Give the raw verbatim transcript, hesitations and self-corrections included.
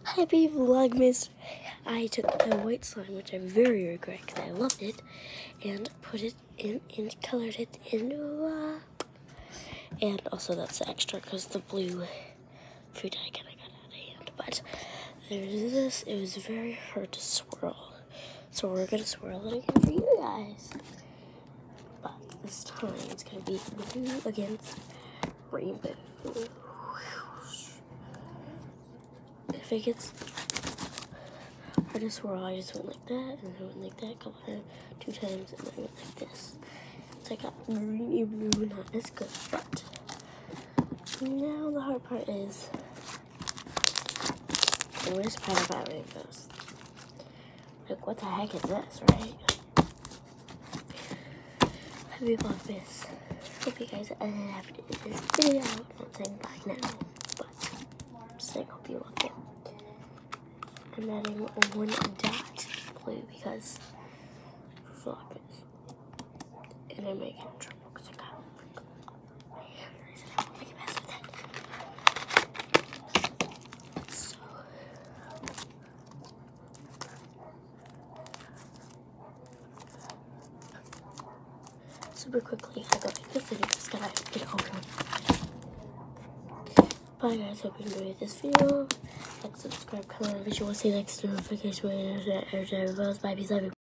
Happy Vlogmas! I took a white slime, which I very regret because I loved it, and put it in and colored it into uh, and also that's the extra because the blue food dye kind of got out of hand. But there's this. It was very hard to swirl, so we're gonna swirl it again for you guys. But this time it's gonna be blue against rainbow. If it gets hard to swirl, I just went like that, and then I went like that a couple times, two times, and then I went like this. So I got greeny blue, not as good, but now the hard part is the worst part about rainbows. Like, what the heck is this, right? Happy Vlogmas. Hope you guys loved this video. I'm not saying back now, but I'm just saying hope you loved it. I'm adding one dot blue because for Vlogmas. And I'm making trouble because I got my hair. I said I won't make a mess with it. So super quickly, I gotta make this video, just gotta get it open. Bye guys, hope you enjoyed this video. Like, subscribe, comment, visual, see you next notification. Bye, peace, love you.